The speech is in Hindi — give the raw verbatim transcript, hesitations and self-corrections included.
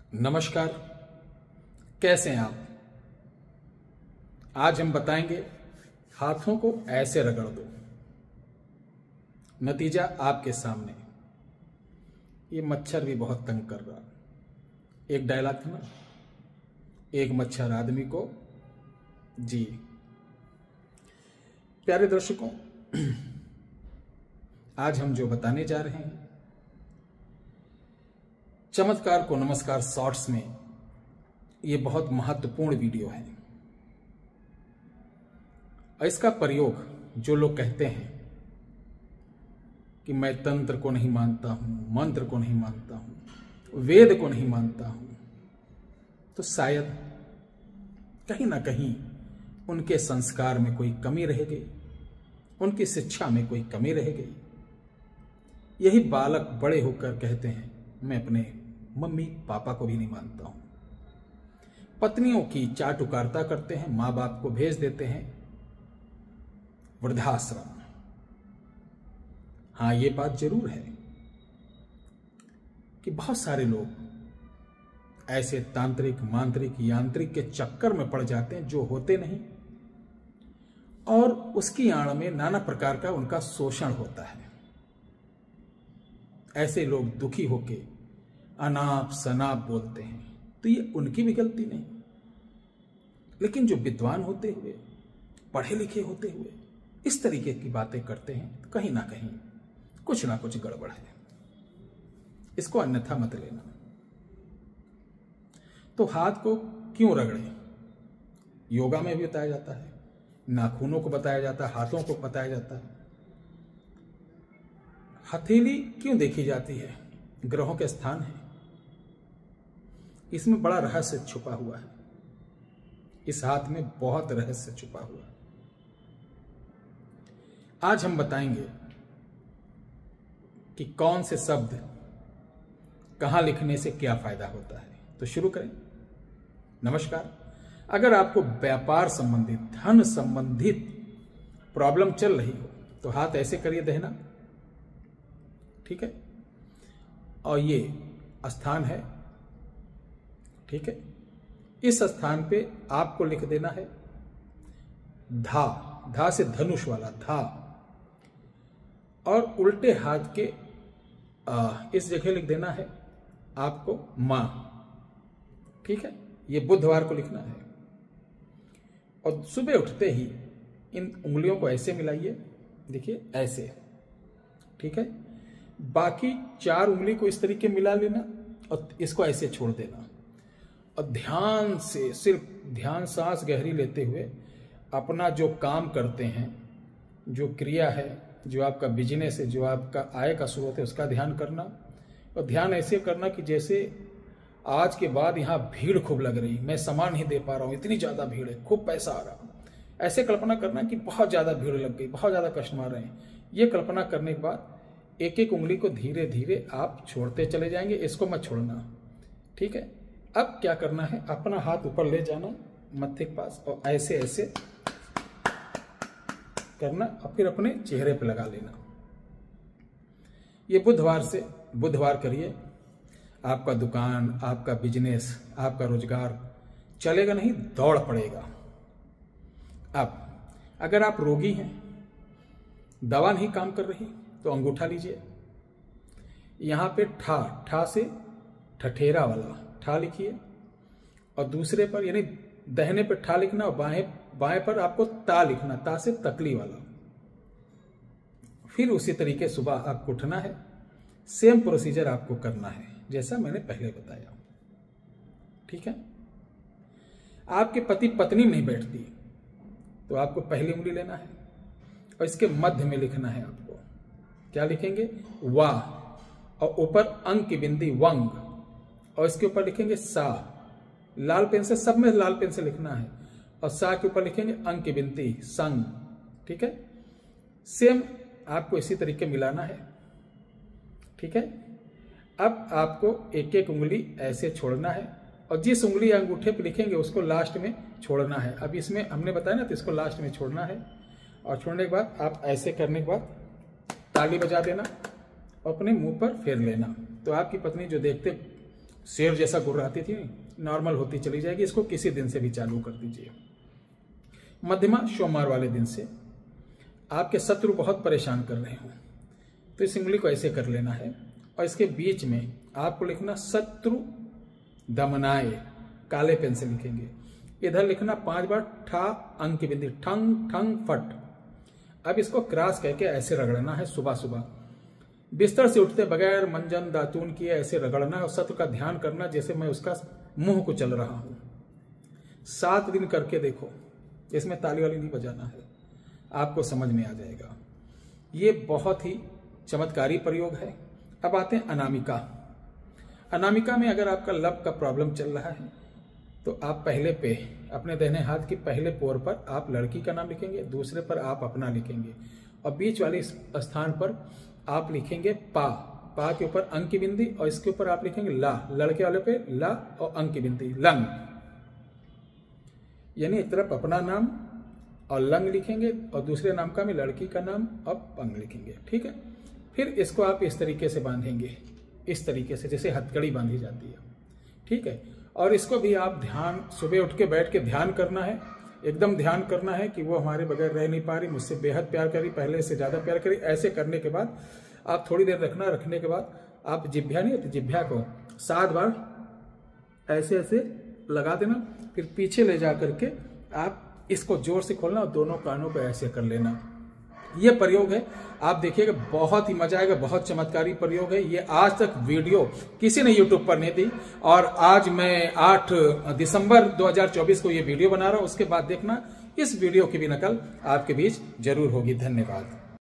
नमस्कार, कैसे हैं आप। आज हम बताएंगे हाथों को ऐसे रगड़ दो, नतीजा आपके सामने। ये मच्छर भी बहुत तंग कर रहा। एक डायलॉग था ना, एक मच्छर आदमी को जी। प्यारे दर्शकों, आज हम जो बताने जा रहे हैं, चमत्कार को नमस्कार शॉर्ट्स में, ये बहुत महत्वपूर्ण वीडियो है। और इसका प्रयोग जो लोग कहते हैं कि मैं तंत्र को नहीं मानता हूं, मंत्र को नहीं मानता हूं, वेद को नहीं मानता हूं, तो शायद कहीं ना कहीं उनके संस्कार में कोई कमी रह गई, उनकी शिक्षा में कोई कमी रह गई। यही बालक बड़े होकर कहते हैं मैं अपने मम्मी पापा को भी नहीं मानता हूं। पत्नियों की चाटुकारिता करते हैं, मां बाप को भेज देते हैं वृद्धाश्रम। हां, ये बात जरूर है कि बहुत सारे लोग ऐसे तांत्रिक, मांत्रिक, यांत्रिक के चक्कर में पड़ जाते हैं जो होते नहीं, और उसकी आड़ में नाना प्रकार का उनका शोषण होता है। ऐसे लोग दुखी होके अनाप शनाप बोलते हैं, तो ये उनकी भी गलती नहीं। लेकिन जो विद्वान होते हुए, पढ़े लिखे होते हुए इस तरीके की बातें करते हैं, तो कहीं ना कहीं कुछ ना कुछ गड़बड़ है। इसको अन्यथा मत लेना। तो हाथ को क्यों रगड़े, योगा में भी बताया जाता है, नाखूनों को बताया जाता है, हाथों को बताया जाता है। हथेली क्यों देखी जाती है, ग्रहों के स्थान है। इसमें बड़ा रहस्य छुपा हुआ है। इस हाथ में बहुत रहस्य छुपा हुआ है। आज हम बताएंगे कि कौन से शब्द कहां लिखने से क्या फायदा होता है। तो शुरू करें। नमस्कार। अगर आपको व्यापार संबंधित, धन संबंधित प्रॉब्लम चल रही हो तो हाथ ऐसे करिए देना, ठीक है। और ये स्थान है, ठीक है। इस स्थान पे आपको लिख देना है धा। धा से धनुष वाला धा। और उल्टे हाथ के आ, इस जगह लिख देना है आपको मां, ठीक है। ये बुधवार को लिखना है। और सुबह उठते ही इन उंगलियों को ऐसे मिलाइए, देखिए ऐसे, ठीक है। बाकी चार उंगली को इस तरीके मिला लेना और इसको ऐसे छोड़ देना। और ध्यान से, सिर्फ ध्यान, सांस गहरी लेते हुए अपना जो काम करते हैं, जो क्रिया है, जो आपका बिजनेस है, जो आपका आय का स्रोत है, उसका ध्यान करना। और ध्यान ऐसे करना कि जैसे आज के बाद यहाँ भीड़ खूब लग रही, मैं सामान नहीं दे पा रहा हूँ, इतनी ज़्यादा भीड़ है, खूब पैसा आ रहा। ऐसे कल्पना करना कि बहुत ज़्यादा भीड़ लग गई, बहुत ज़्यादा कस्टमर रहे हैं। ये कल्पना करने के बाद एक एक उंगली को धीरे धीरे आप छोड़ते चले जाएंगे। इसको मत छोड़ना, ठीक है। अब क्या करना है, अपना हाथ ऊपर ले जाना मत्थे के पास और ऐसे ऐसे करना और फिर अपने चेहरे पे लगा लेना। ये बुधवार से बुधवार करिए। आपका दुकान, आपका बिजनेस, आपका रोजगार चलेगा नहीं, दौड़ पड़ेगा। अब अगर आप रोगी हैं, दवा नहीं काम कर रही, तो अंगूठा लीजिए। यहां पे ठा, ठा से ठठेरा वाला ठा लिखिए। और दूसरे पर, यानी दाहिने पे ठा लिखना और बाएं बाएं पर आपको ता लिखना, ता से तकली वाला। फिर उसी तरीके सुबह आपको उठना है, सेम प्रोसीजर आपको करना है जैसा मैंने पहले बताया, ठीक है। आपके पति पत्नी नहीं बैठती तो आपको पहली उंगली लेना है और इसके मध्य में लिखना है। आपको क्या लिखेंगे, वाह, और ऊपर अंक की बिंदी वंग, और इसके ऊपर लिखेंगे सा। लाल पेन से, सब में लाल पेन से लिखना है। और सा के ऊपर लिखेंगे अंक की बिंदी संग, ठीक है। सेम आपको इसी तरीके मिलाना है, ठीक है। अब आपको एक एक उंगली ऐसे छोड़ना है और जिस उंगली अंगूठे पे लिखेंगे उसको लास्ट में छोड़ना है। अब इसमें हमने बताया ना, तो इसको लास्ट में छोड़ना है। और छोड़ने के बाद आप ऐसे करने के बाद ताली बजा देना और अपने मुंह पर फेर लेना। तो आपकी पत्नी जो देखते शेर जैसा गुर्राती थी, नॉर्मल होती चली जाएगी। इसको किसी दिन से भी चालू कर दीजिए। मध्यमा सोमवार वाले दिन से आपके शत्रु बहुत परेशान कर रहे हो तो इस उंगली को ऐसे कर लेना है और इसके बीच में आपको लिखना शत्रु दमनाए, काले पेन से लिखेंगे। इधर लिखना पांच बार ठा अंक की बिंदी, ठंग ठंग फट। अब इसको क्रॉस करके ऐसे रगड़ना है सुबह सुबह, बिस्तर से उठते बगैर मंजन दातून किए ऐसे रगड़ना है और शत्रु का ध्यान करना जैसे मैं उसका मुंह को चल रहा हूं। सात दिन करके देखो, इसमें ताली वाली नहीं बजाना है, आपको समझ में आ जाएगा। ये बहुत ही चमत्कारी प्रयोग है। अब आते हैं अनामिका। अनामिका में अगर आपका लब का प्रॉब्लम चल रहा है तो आप पहले पे अपने दाहिने हाथ की पहले पोर पर आप लड़की का नाम लिखेंगे, दूसरे पर आप अपना लिखेंगे और बीच वाले स्थान पर आप लिखेंगे पा। पा के ऊपर अंक की बिंदी और इसके ऊपर आप लिखेंगे ला। लड़के वाले पे ला और अंक की बिंदी, लंग। यानी एक तरफ अपना नाम और लंग लिखेंगे और दूसरे नाम का में लड़की का नाम और पंग लिखेंगे। ठीक है, फिर इसको आप इस तरीके से बांधेंगे, इस तरीके से जैसे हथकड़ी बांधी जाती है। ठीक है, और इसको भी आप ध्यान, सुबह उठ के बैठ के ध्यान करना है, एकदम ध्यान करना है कि वो हमारे बगैर रह नहीं पा रही, मुझसे बेहद प्यार करी, पहले से ज्यादा प्यार करी। ऐसे करने के बाद आप थोड़ी देर रखना, रखने के बाद आप जिभ्या नहीं होती, जिभ्या को सात बार ऐसे ऐसे लगा देना, फिर पीछे ले जा करके आप इसको जोर से खोलना और दोनों कानों को ऐसे कर लेना। ये प्रयोग है, आप देखिएगा बहुत ही मजा आएगा, बहुत चमत्कारी प्रयोग है। ये आज तक वीडियो किसी ने यूट्यूब पर नहीं दी और आज मैं आठ दिसंबर दो हज़ार चौबीस को ये वीडियो बना रहा हूं। उसके बाद देखना इस वीडियो की भी नकल आपके बीच जरूर होगी। धन्यवाद।